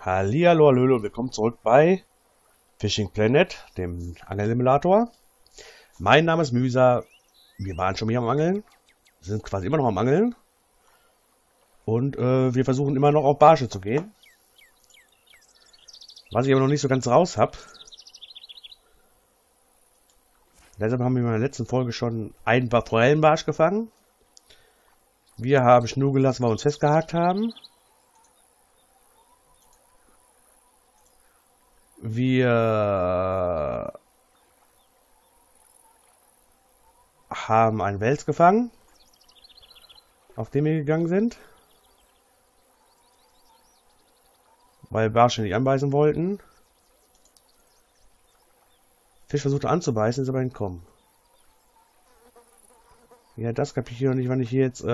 Hallihallo, hallöle, willkommen zurück bei Fishing Planet, dem Angelsimulator. Mein Name ist Müsa, wir waren schon wieder am Angeln, sind quasi immer noch am Angeln und wir versuchen immer noch auf Barsche zu gehen. Was ich aber noch nicht so ganz raus habe. Deshalb haben wir in der letzten Folge schon einen Forellenbarsch gefangen. Wir haben Schnur gelassen, weil wir uns festgehakt haben. Wir haben einen Wels gefangen, auf dem wir gegangen sind, weil Barsche nicht anbeißen wollten. Fisch versuchte anzubeißen, ist aber entkommen. Ja, das kapiere ich noch nicht, wann ich hier jetzt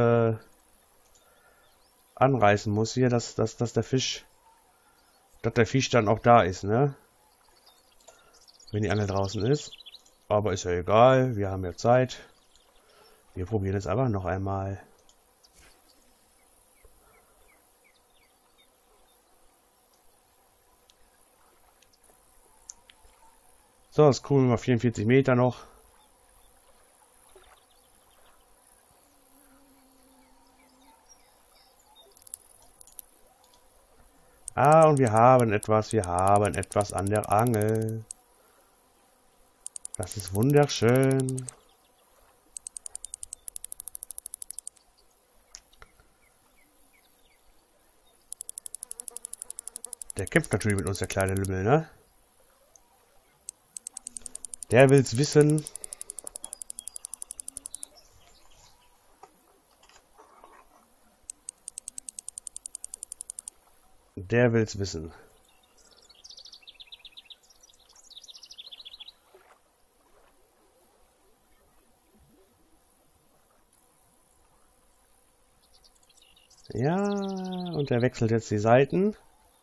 anreißen muss, hier, dass der Fisch dann auch da ist, ne? Wenn die Angel draußen ist. Aber ist ja egal, wir haben ja Zeit. Wir probieren es aber noch einmal. So, das cool, mal 44 Meter noch. Ah, und wir haben etwas an der Angel. Das ist wunderschön. Der kämpft natürlich mit uns, der kleine Lümmel, ne? Der will's wissen. Der will's wissen. Ja, und er wechselt jetzt die Seiten.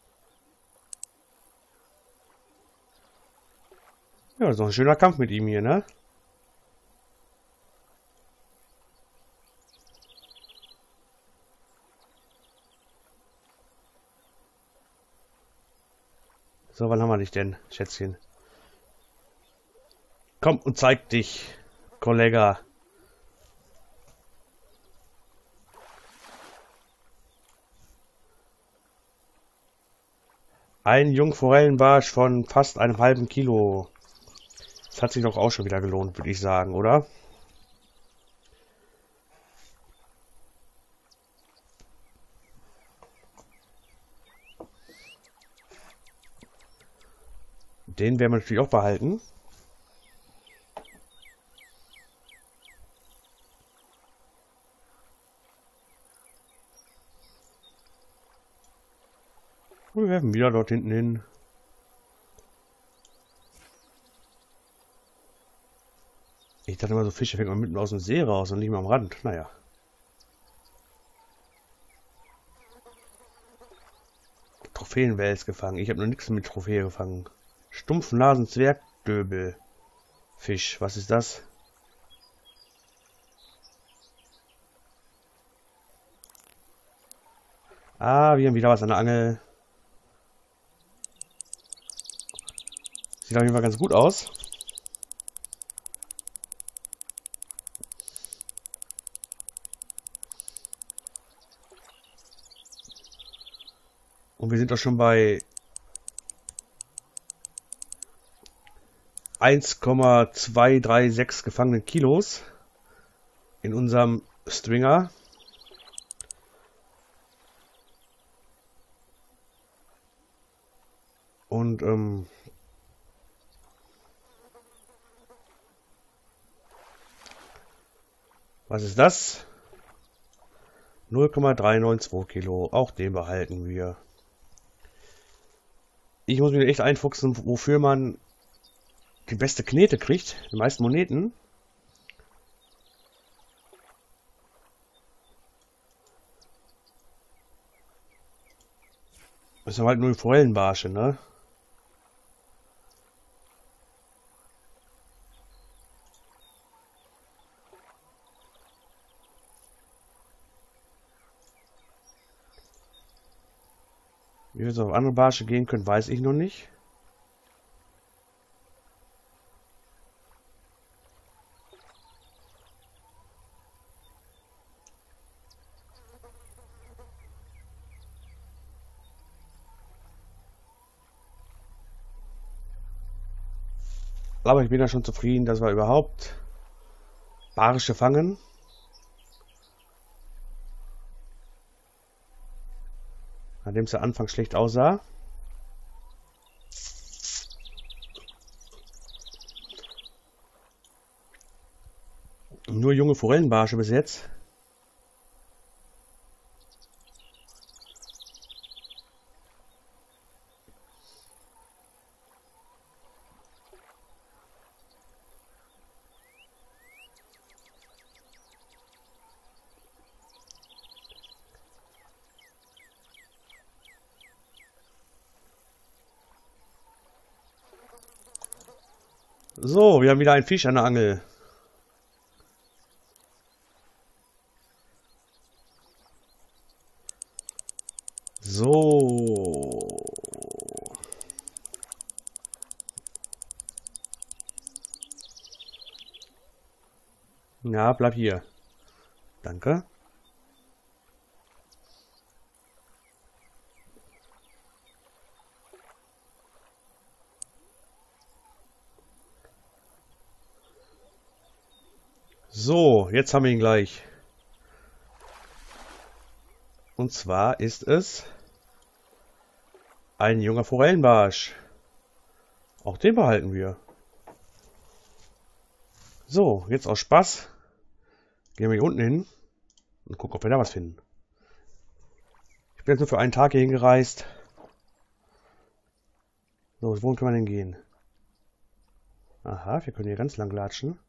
Ja, das ist noch ein schöner Kampf mit ihm hier, ne? So, wann haben wir dich denn, Schätzchen? Komm und zeig dich, Kollege. Ein Jungforellenbarsch von fast einem halben Kilo. Das hat sich doch auch schon wieder gelohnt, würde ich sagen, oder? Den werden wir natürlich auch behalten. Und wir werfen wieder dort hinten hin. Ich dachte immer, so Fische fängt man mitten aus dem See raus und nicht mehr am Rand. Naja. Trophäenwels gefangen. Ich habe noch nichts mit Trophäe gefangen. Stumpfnasen-Zwergdöbel. Fisch. Was ist das? Ah, wir haben wieder was an der Angel. Sieht auf jeden Fall ganz gut aus. Und wir sind auch schon bei 1,236 gefangenen Kilos in unserem Stringer. Und was ist das? 0,392 Kilo. Auch den behalten wir. Ich muss mich echt einfuchsen, wofür man die beste Knete kriegt. Die meisten Moneten. Das sind halt nur Forellenbarsche, ne? Wie wir jetzt auf andere Barsche gehen können, weiß ich noch nicht. Aber ich bin ja schon zufrieden, dass wir überhaupt Barsche fangen. Nachdem es ja anfangs schlecht aussah. Nur junge Forellenbarsche bis jetzt. So, wir haben wieder einen Fisch an der Angel. So. Ja, bleib hier. Danke. So, jetzt haben wir ihn gleich. Und zwar ist es ein junger Forellenbarsch. Auch den behalten wir. So, jetzt aus Spaß gehen wir hier unten hin und gucken, ob wir da was finden. Ich bin jetzt nur für einen Tag hier hingereist. So, wohin können wir denn gehen? Aha, wir können hier ganz lang latschen.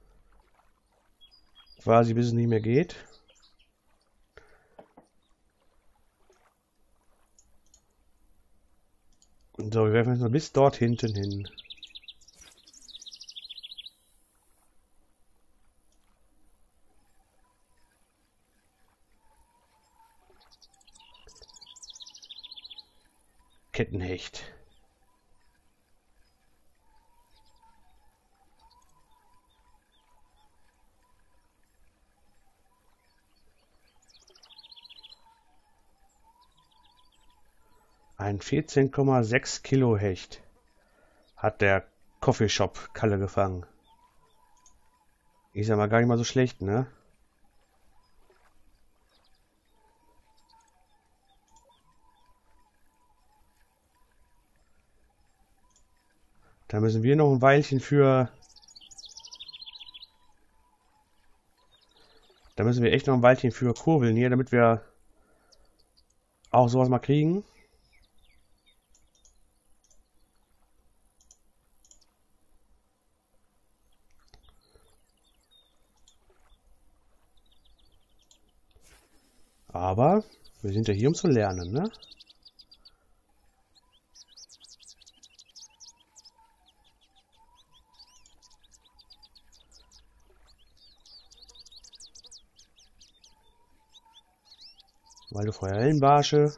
Quasi bis es nicht mehr geht. So, wir werfen jetzt mal bis dort hinten hin. Kettenhecht. Ein 14,6 Kilo Hecht hat der Coffeeshop Kalle gefangen. Ist ja mal gar nicht mal so schlecht, ne? Da müssen wir noch ein Weilchen für... Da müssen wir echt noch ein Weilchen für kurbeln hier, damit wir auch sowas mal kriegen. Aber wir sind ja hier, um zu lernen, ne? Weil Forellenbarsche.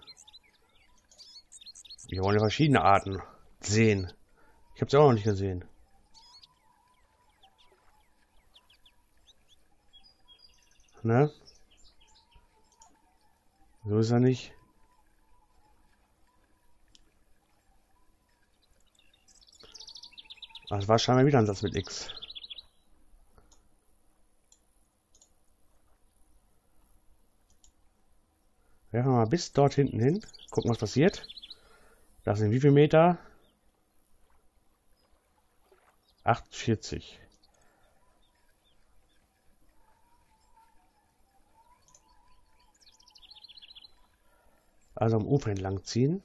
Wir wollen ja verschiedene Arten sehen. Ich habe sie auch noch nicht gesehen. Ne? So ist er nicht. Das war scheinbar wieder ein Satz mit X. Werfen wir mal bis dort hinten hin. Gucken, was passiert. Das sind wie viele Meter? 48. Also am Ufer entlang ziehen.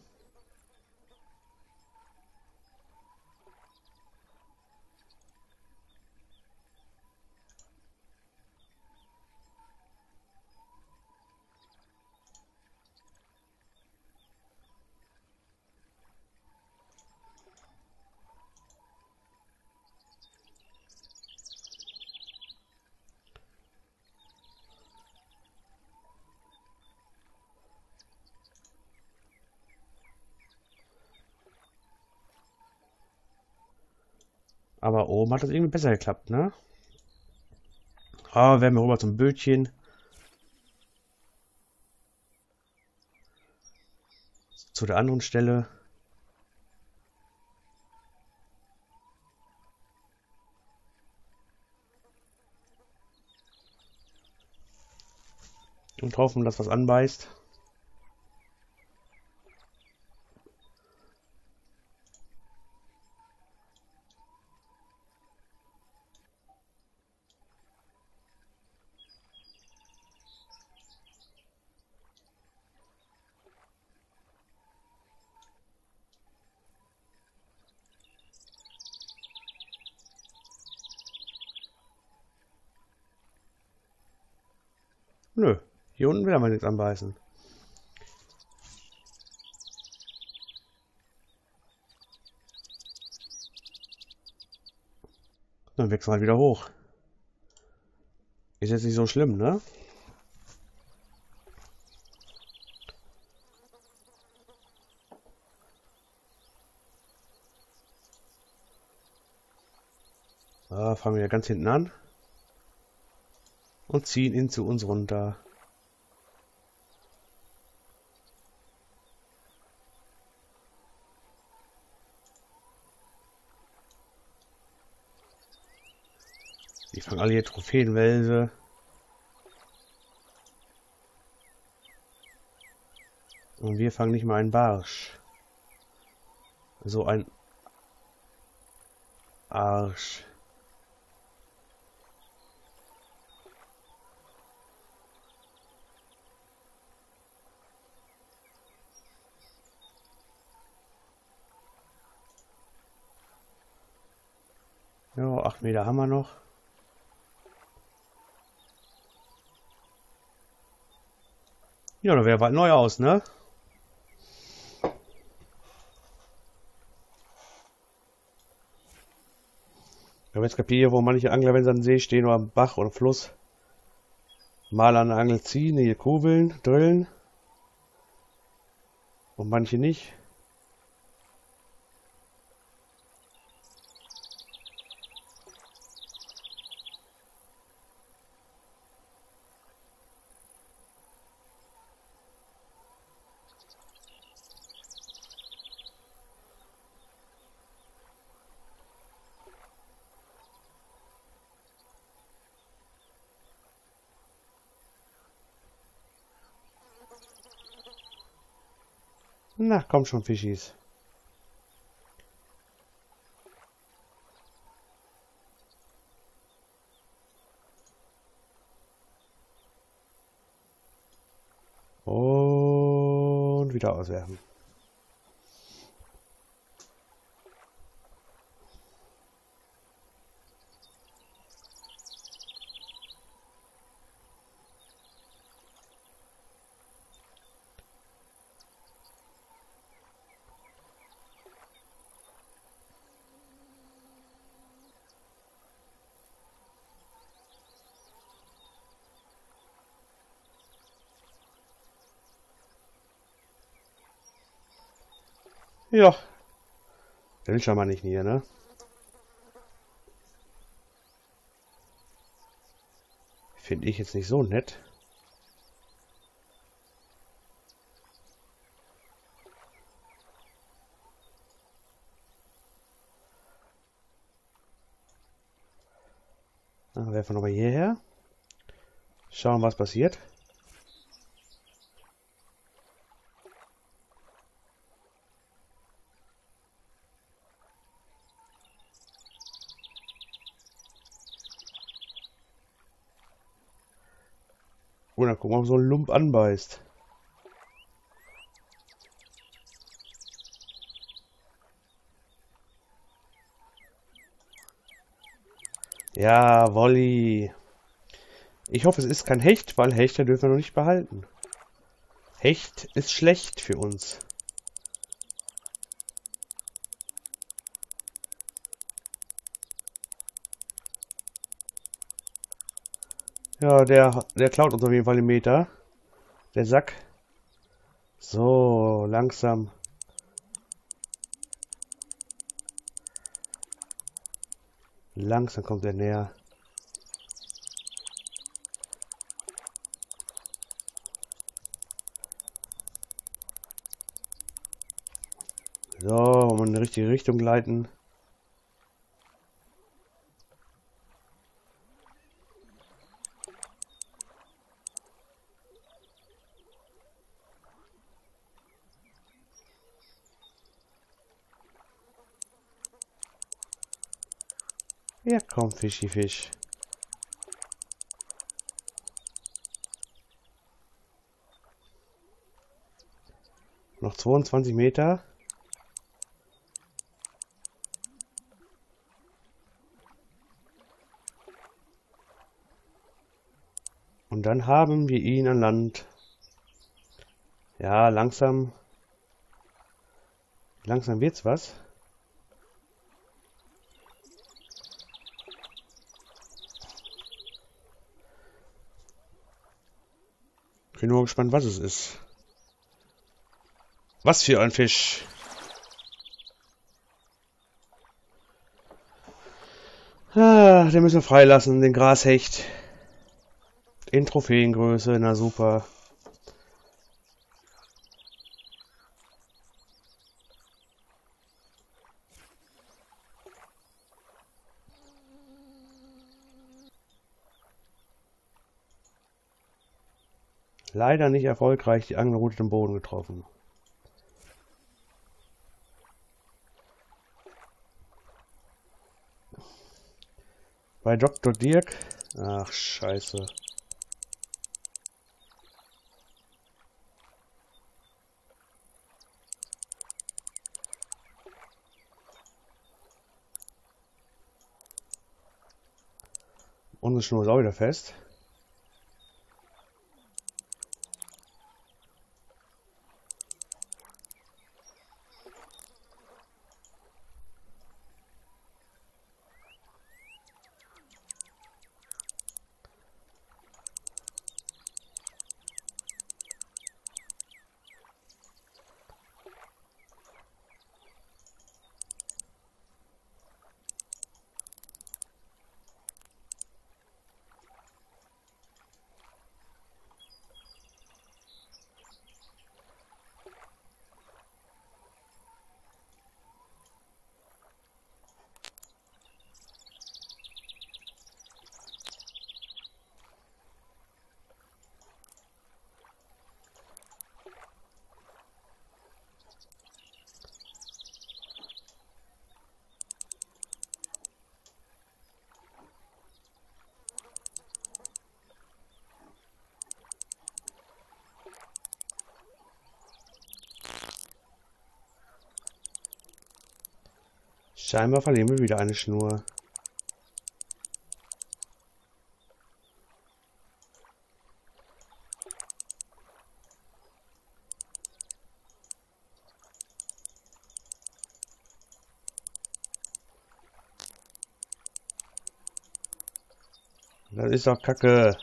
Aber oben hat das irgendwie besser geklappt, ne? Ah, werden wir rüber zum Bötchen. Zu der anderen Stelle. Und hoffen, dass was anbeißt. Nö, hier unten will er mal nichts anbeißen. Dann wächst halt wieder hoch. Ist jetzt nicht so schlimm, ne? Da fangen wir ganz hinten an. Und ziehen ihn zu uns runter. Die fangen alle hier Trophäenwälse. Und wir fangen nicht mal einen Barsch. So ein Arsch. Ja, 8 Meter haben wir noch. Ja, da wäre bald neu aus, ne? Ich habe jetzt kapiert, wo manche Angler, wenn sie an See stehen oder am Bach oder Fluss, mal an der Angel ziehen, hier kurbeln, drillen. Und manche nicht. Na, komm schon, Fischis. Und wieder auswerfen. Ja, der will schon mal nicht hier, ne? Finde ich jetzt nicht so nett. Dann werfen wir nochmal hierher. Schauen, was passiert. Und dann gucken wir, ob so ein Lump anbeißt. Ja, Wolli. Ich hoffe, es ist kein Hecht, weil Hechte dürfen wir noch nicht behalten. Hecht ist schlecht für uns. Ja, der klaut uns auf jeden Fall den Meter. Der Sack. So, langsam. Langsam kommt er näher. So, wollen wir in die richtige Richtung leiten. Ja, komm, Fischi, Fisch. Noch 22 Meter. Und dann haben wir ihn an Land. Ja, langsam. Langsam wird's was. Bin nur gespannt, was es ist. Was für ein Fisch. Ah, den müssen wir freilassen, den Grashecht. In Trophäengröße, na super. Leider nicht erfolgreich die Angelrute im Boden getroffen. Bei Dr. Dirk. Ach, scheiße. Unsere Schnur ist auch wieder fest. Scheinbar verlieren wir wieder eine Schnur. Das ist doch Kacke.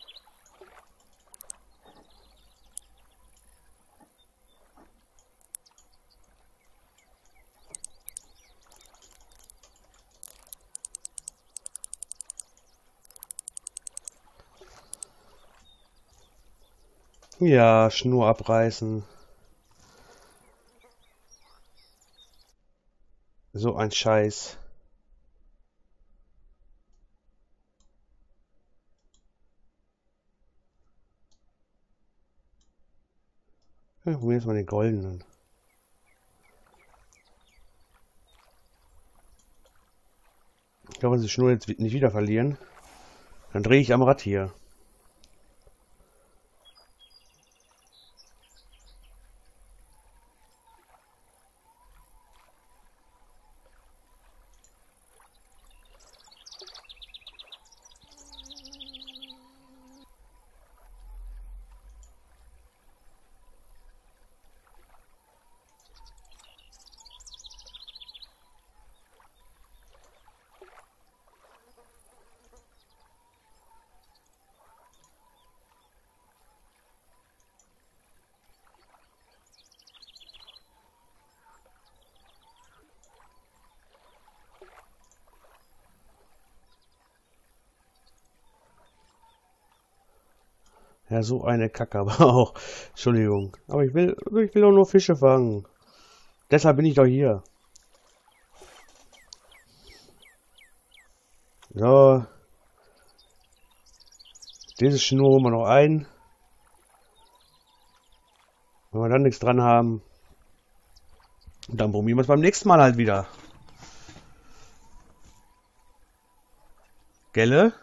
Ja, Schnur abreißen. So ein Scheiß. Ja, probieren wir jetzt mal den goldenen. Ich glaube, wenn wir die Schnur jetzt nicht wieder verlieren, dann drehe ich am Rad hier. Ja, so eine Kacke, aber auch. Entschuldigung. Aber ich will doch nur Fische fangen. Deshalb bin ich doch hier. So. Diese Schnur holen wir noch ein. Wenn wir dann nichts dran haben. Und dann probieren wir es beim nächsten Mal halt wieder. Gelle?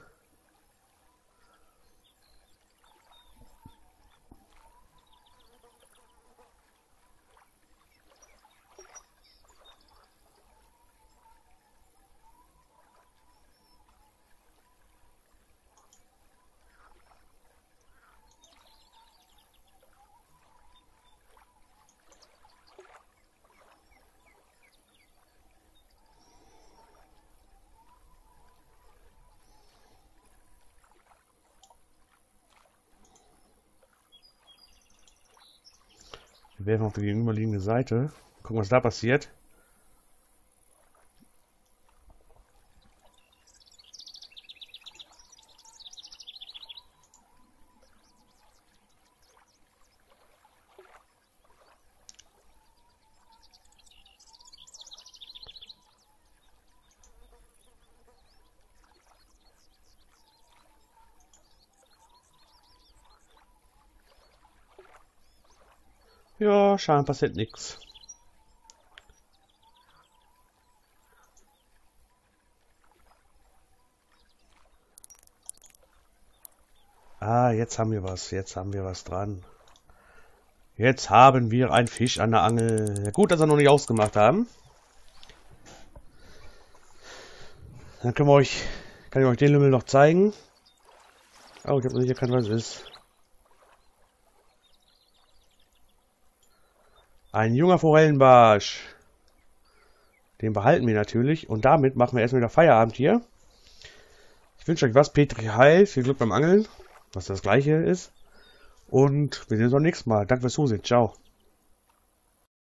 Wir werfen auf die gegenüberliegende Seite. Gucken, was da passiert. Ja, scheinbar passiert nichts. Ah, jetzt haben wir was. Jetzt haben wir was dran. Jetzt haben wir einen Fisch an der Angel. Ja, gut, dass wir noch nicht ausgemacht haben. Dann kann ich euch den Lümmel noch zeigen. Oh, ich habe noch nicht erkannt, was es ist. Ein junger Forellenbarsch. Den behalten wir natürlich. Und damit machen wir erstmal wieder Feierabend hier. Ich wünsche euch was, Petri Heil. Viel Glück beim Angeln. Was das gleiche ist. Und wir sehen uns beim nächsten Mal. Danke fürs Zusehen. Ciao.